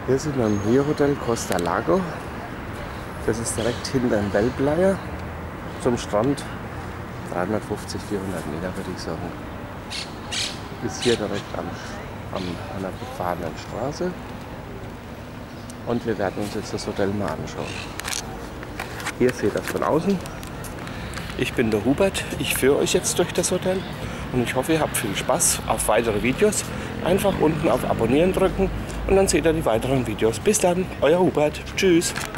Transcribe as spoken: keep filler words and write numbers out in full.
Hier sind wir im Rio Hotel Costa Lago. Das ist direkt hinter dem Bellplaya zum Strand. dreihundertfünfzig, vierhundert Meter würde ich sagen. Ist hier direkt am, am, an der befahrenen Straße. Und wir werden uns jetzt das Hotel mal anschauen. Hier seht ihr das von außen. Ich bin der Hubert, ich führe euch jetzt durch das Hotel und ich hoffe, ihr habt viel Spaß auf weitere Videos. Einfach unten auf Abonnieren drücken und dann seht ihr die weiteren Videos. Bis dann, euer Hubert. Tschüss.